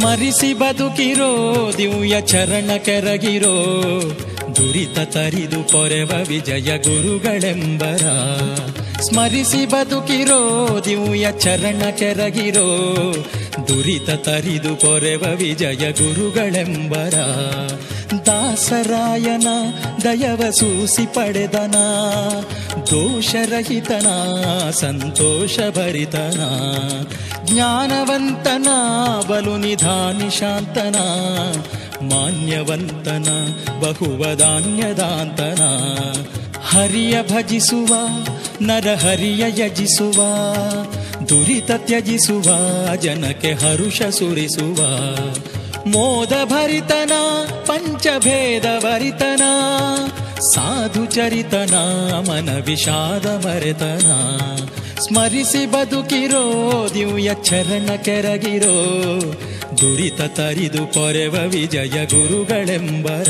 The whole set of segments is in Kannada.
ಸ್ಮರಿಸಿ ಬದುಕಿರೋ ದಿವ್ಯ ಚರಣ ಕೆರಗಿರೋ, ದುರಿತ ತರಿದು ಪೊರೆವ ವಿಜಯ ಗುರುಗಳೆಂಬರ. ಸ್ಮರಿಸಿ ಬದುಕಿರೋ ದಿವ್ಯ ಚರಣ ಕೆರಗಿರೋ, ದುರಿತ ತರಿದು ಪೊರೆವ ವಿಜಯ ಗುರುಗಳೆಂಬರ. ದಾಸರಾಯನ ದಯವ ಸೂಸಿ ಪಡೆದನ, ದೋಷರಹಿತನ ಸಂತೋಷ ಭರಿತನ. ಜ್ಞಾನವಂತನ ಬಲು ನಿಧಾನಿ ಶಾಂತನ, ಮಾನ್ಯವಂತನ ಬಹುವದಾನ್ಯದಾಂತನ. ಹರಿಯ ಭಜಿಸುವ ನರಹರಿಯ ಯಜಿಸುವ, ದುರಿತ ತ್ಯಜಿಸುವ ಜನಕ್ಕೆ ಹರುಷ ಸುರಿಸುವ. ಮೋದ ಭರಿತನ ಪಂಚಭೇದ ಭರಿತನ, ಸಾಧು ಚರಿತನ ಮನ ವಿಷಾದ ಮರೆತನ. ಸ್ಮರಿಸಿ ಬದುಕಿರೋ ದಿವ್ಯ ಚರಣ ಕೆರಗಿರೋ, ದುರಿತ ತರಿದು ಪೊರೆವ ವಿಜಯ ಗುರುಗಳೆಂಬರ.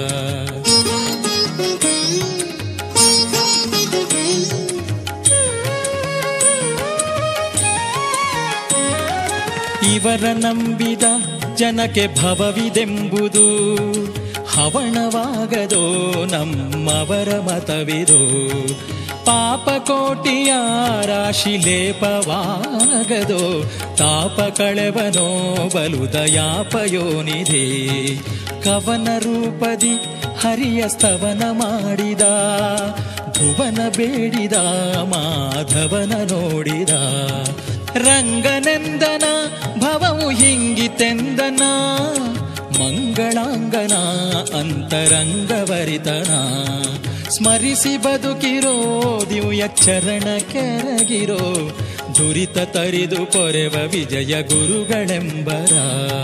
ಇವರ ನಂಬಿದ ಜನಕ್ಕೆ ಭವವಿದೆಂಬುದು, ಹವಣವಾಗದೋ ನಮ್ಮವರ ಮತವಿದೋ. ಪಾಪಕೋಟಿಯ ರಾಶಿ ಲೇಪವಾಗದೋ, ತಾಪ ಕಳೆವನೋ ಬಲು ದಯಾಪಯೋನಿಧಿ. ಕವನ ರೂಪದಿ ಹರಿಯ ಸ್ತವನ ಮಾಡಿದ, ಭುವನ ಬೇಡಿದ ಮಾಧವನ ನೋಡಿದ. ರಂಗನೆಂದನ ಭವವು ಹಿಂಗಿತೆಂದನ, ಮಂಗಳಾಂಗನ ಅಂತರಂಗವರಿತನ. ಸ್ಮರಿಸಿ ಬದುಕಿರೋ ದಿವ್ಯ ಚರಣ ಕೆರಗಿರೋ, ದುರಿತ ತರಿದು ಪೊರೆವ ವಿಜಯ ಗುರುಗಳೆಂಬರ.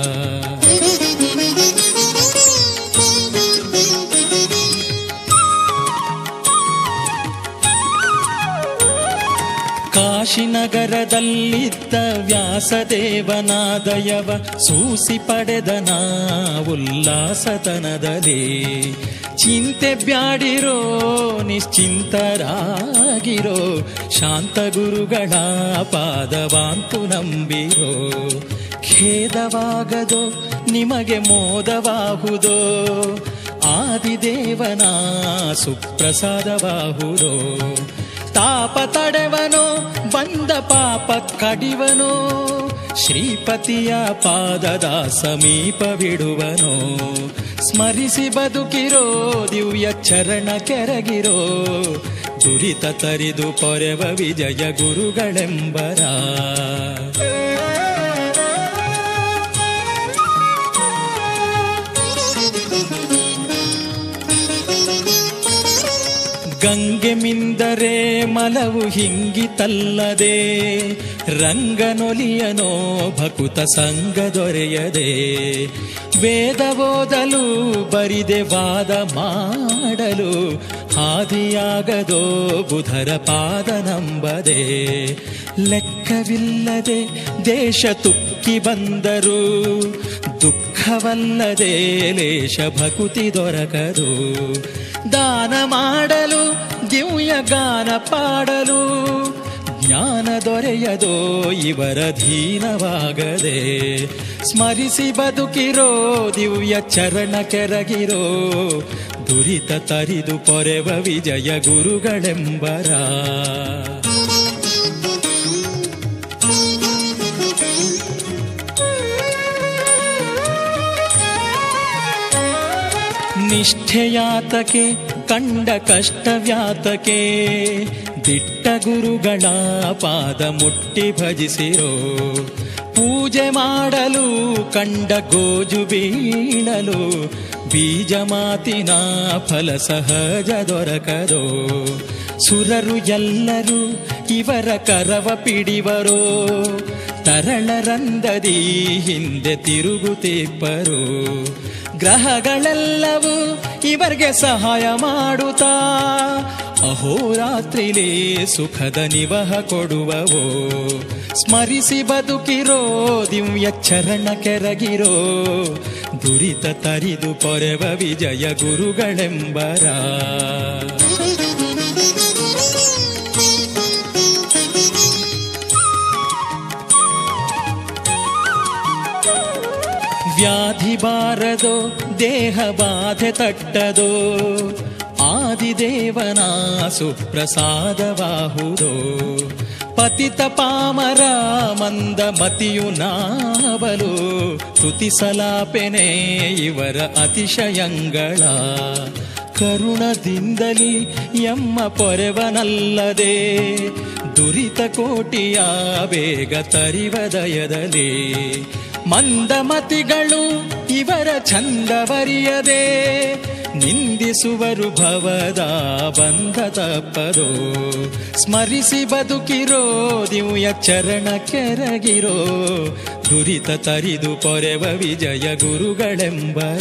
ಕಾಶಿನಗರದಲ್ಲಿದ್ದ ವ್ಯಾಸದೇವನ ದಯವ ಸೂಸಿ ಪಡೆದನ ಉಲ್ಲಾಸತನದಲ್ಲಿ. ಚಿಂತೆ ಬ್ಯಾಡಿರೋ ನಿಶ್ಚಿಂತರಾಗಿರೋ, ಶಾಂತ ಗುರುಗಳ ಪಾದವಾಂತು ನಂಬಿರೋ. ಖೇದವಾಗದೋ ನಿಮಗೆ ಮೋದವಾಹುದೋ, ಆದಿದೇವನ ಸುಪ್ರಸಾದವಾಹುದೋ. ತಾಪ ತಡೆವನೋ ಬಂದ ಪಾಪ ಕಡಿವನೋ, ಶ್ರೀಪತಿಯ ಪಾದದ ಸಮೀಪವಿಡುವನೋ. ಸ್ಮರಿಸಿ ಬದುಕಿರೋ ದಿವ್ಯ ಚರಣ ಕೆರಗಿರೋ, ದುರಿತ ತರಿದು ಪೊರೆವ ವಿಜಯ ಗುರುಗಳೆಂಬರ. ಗಂಗೆ ಮಿಂದರೆ ಮಲವು ಹಿಂಗಿತಲ್ಲದೆ, ರಂಗನೊಲಿಯನೋ ಭಕುತ ಸಂಗ ದೊರೆಯದೆ. ವೇದ ಓದಲು ಬರಿದೆ ವಾದ ಮಾಡಲು, ಹಾದಿಯಾಗದೋ ಬುಧರ ಪಾದ ನಂಬದೆ. ಲೆಕ್ಕವಿಲ್ಲದೆ ದೇಶ ತುಕ್ಕಿ ಬಂದರು, ದುಃಖವಲ್ಲದೆ ಲೇಷ ಭಕುತಿ ದೊರಕದು. ದಾನ ಮಾಡಲು ದಿವ್ಯ ಗಾನ ಪಾಡಲು, ಜ್ಞಾನ ದೊರೆಯದೋ ಇವರ ಧೀನವಾಗದೆ. ಸ್ಮರಿಸಿ ಬದುಕಿರೋ ದಿವ್ಯ ಚರಣ ಕೆರಗಿರೋ, ದುರಿತ ತರಿದು ಪೊರೆವ ವಿಜಯ ಗುರುಗಳೆಂಬರ. ನಿಷ್ಠೆಯಾತಕೆ ಕಂಡ ಕಷ್ಟವ್ಯಾತಕೆ, ದಿಟ್ಟ ಗುರುಗಳ ಪಾದ ಮುಟ್ಟಿ ಭಜಿಸಿರೋ. ಪೂಜೆ ಮಾಡಲು ಕಂಡ ಗೋಜು ಬೀಳಲು, ಬೀಜ ಮಾತಿನ ಫಲ ಸಹಜ ದೊರಕದೋ. ಸುರರು ಎಲ್ಲರೂ ಇವರ ಕರವ ಪಿಡಿವರೋ, ತರಳರಂದದಿ ಹಿಂದೆ ತಿರುಗುತ್ತಿಪ್ಪರು. ಗ್ರಹಗಳೆಲ್ಲವೂ ಇವರಿಗೆ ಸಹಾಯ ಮಾಡುತ್ತಾ, ಅಹೋರಾತ್ರಿಲೇ ಸುಖದ ನಿವಹ ಕೊಡುವವೋ. ಸ್ಮರಿಸಿ ಬದುಕಿರೋ ದಿವ್ಯ ಚರಣ ಕೆರಗಿರೋ, ದುರಿತ ತರಿದು ಪೊರೆವ ವಿಜಯ ಗುರುಗಳೆಂಬರ. ವ್ಯಾಧಿ ಬಾರದೋ ದೇಹ ಬಾಧೆ ತಟ್ಟದೋ ಆದಿದೇವನ ಸುಪ್ರಸಾದವಾಹುದೋ ಪತಿತ ಪಾಮರ ಮಂದ ಮತಿಯು ನಾವಲು ತುತಿಸಲಾಪೆನೆ ಇವರ ಅತಿಶಯಂಗಳ ಕರುಣದಿಂದಲಿ ಎಮ್ಮ ಪೊರೆವನಲ್ಲದೆ ದುರಿತ ಕೋಟಿಯ ಬೇಗ ತರಿವದಯದಲ್ಲಿ ಮಂದಮತಿಗಳು ಇವರ ಚಂದವರಿಯದೆ ನಿಂದಿಸುವರು ಭವದ ಬಂಧ ತಪ್ಪದೋ ಸ್ಮರಿಸಿ ಬದುಕಿರೋ ದಿವ್ಯ ಚರಣ ಕೆರಗಿರೋ ದುರಿತ ತರಿದು ಪೊರೆವ ವಿಜಯ ಗುರುಗಳೆಂಬರ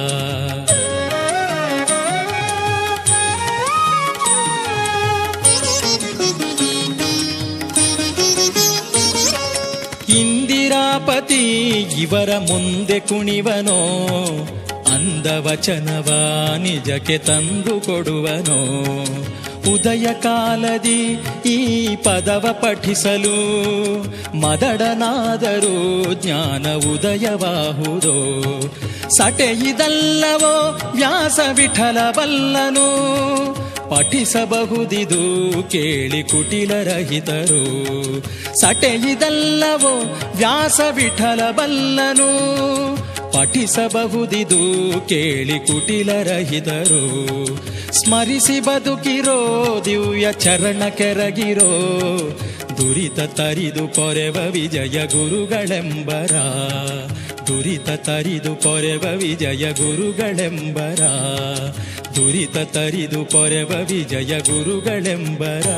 ಇಂದಿರಾಪತಿ ಇವರ ಮುಂದೆ ಕುಣಿವನೋ ಅಂದವಚನವ ನಿಜಕ್ಕೆ ತಂದು ಕೊಡುವನೋ ಉದಯ ಕಾಲದಿ ಈ ಪದವ ಪಠಿಸಲು ಮದಡನಾದರೂ ಜ್ಞಾನ ಉದಯವಾಹುದೋ ಸಟೆಯಿದಲ್ಲವೋ ವ್ಯಾಸ ವಿಠಲ ಬಲ್ಲನು ಪಠಿಸಬಹುದಿದು ಕೇಳಿ ಕುಟಿಲರಹಿತರು ಸಟೆಯಿದಲ್ಲವೋ ವ್ಯಾಸ ವಿಠಲ ಬಲ್ಲನು ಪಠಿಸಬಹುದಿದು ಕೇಳಿ ಕುಟಿಲರಹಿತರು ಸ್ಮರಿಸಿ ಬದುಕಿರೋ ದಿವ್ಯ ಚರಣ ಕೆರಗಿರೋ ದುರಿತ ತರಿದು ಪೊರೆವ ವಿಜಯ ಗುರುಗಳೆಂಬರ ದುರಿತ ತರಿದು ಪೊರೆವ ವಿಜಯ ಗುರುಗಳೆಂಬರ ದುರಿತ ತರಿದು ಪೊರೆವ ವಿಜಯ ಗುರುಗಳೆಂಬರ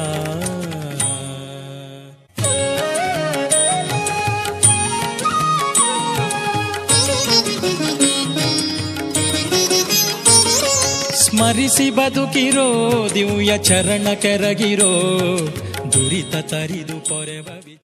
ಸ್ಮರಿಸಿ ಬದುಕಿರೋ ದಿವ್ಯ ಚರಣ ಕೆರಗಿರೋ ದುರಿತ ತರಿದು ಪೊರೆವ